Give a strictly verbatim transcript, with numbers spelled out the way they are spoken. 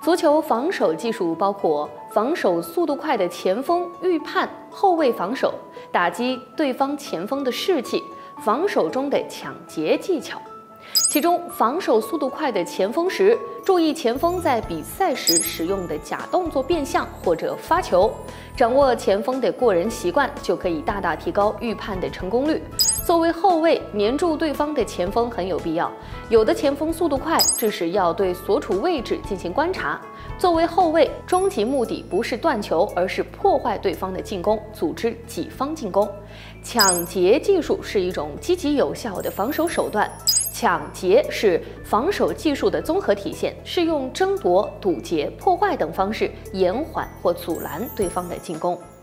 足球防守技术包括防守速度快的前锋预判、后卫防守、打击对方前锋的士气、防守中的抢劫技巧。其中，防守速度快的前锋时，注意前锋在比赛时使用的假动作变向或者发球，掌握前锋的过人习惯，就可以大大提高预判的成功率。作为后卫，黏住对方的前锋很有必要。有的前锋速度快，致使要对所处位置进行观察。作为后卫，终极目的不是断球，而是破坏对方的进攻，组织己方进攻。抢劫技术是一种积极有效的防守手段。抢劫是防守技术的综合体现，是用争夺、堵截、破坏等方式延缓或阻拦对方的进攻。